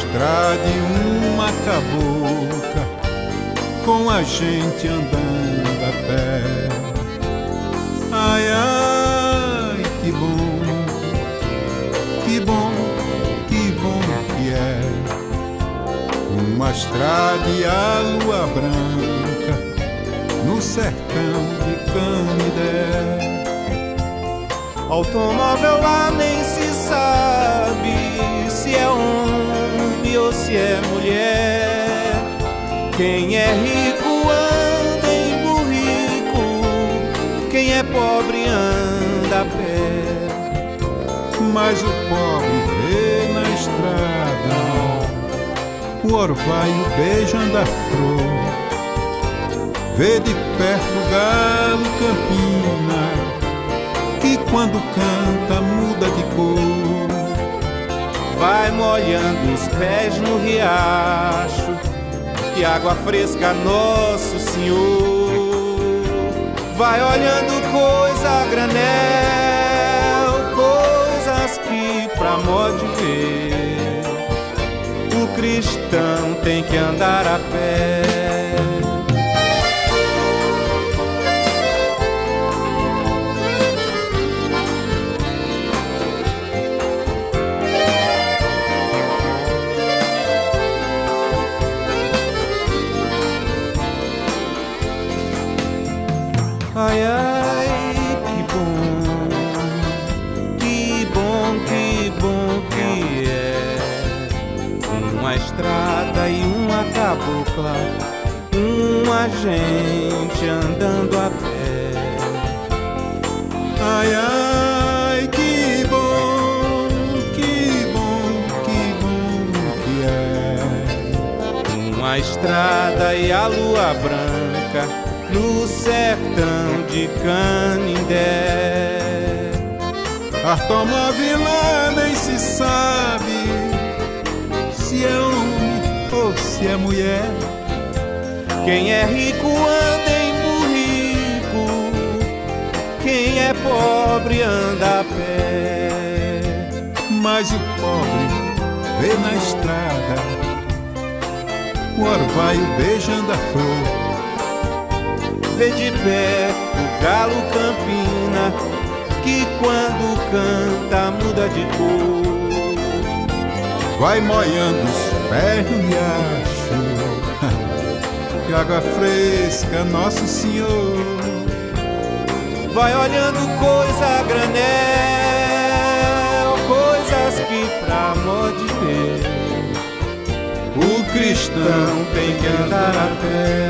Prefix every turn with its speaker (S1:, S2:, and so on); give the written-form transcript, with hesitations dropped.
S1: estrada e uma cabocla com a gente andando a pé. Ai, ai, que bom, que bom, que bom que é uma estrada e a lua branca no sertão de Canidé.
S2: Automóvel lá nem se sabe se é homem ou se é mulher. Quem é rico anda em burrico, quem é pobre anda a pé.
S1: Mas o pobre vê na estrada o orvalho beijando a flor, vê de perto o galo campina, que quando canta muda de cor.
S2: Vai molhando os pés no riacho, que água fresca Nosso Senhor. Vai olhando coisa a granel, coisas que pra mó de ver o cristão tem que andar a pé. Ai, ai, que bom, que bom, que bom que é uma estrada e uma cabocla, uma gente andando a pé.
S1: Ai, ai, que bom, que bom, que bom que é
S2: uma estrada e a lua branca no sertão de Canindé.
S1: Automóvel lá nem se sabe se é homem ou se é mulher.
S2: Quem é rico anda em burrico, quem é pobre anda a pé.
S1: Mas o pobre vê na estrada o orvalho beijando a flor,
S2: vê de perto o galo campina, que quando canta muda de cor.
S1: vai molhando os pés no riacho, que água fresca Nosso Senhor.
S2: Vai olhando coisa a granel, coisas que pra mó de ver
S1: O cristão
S2: tem que andar a pé.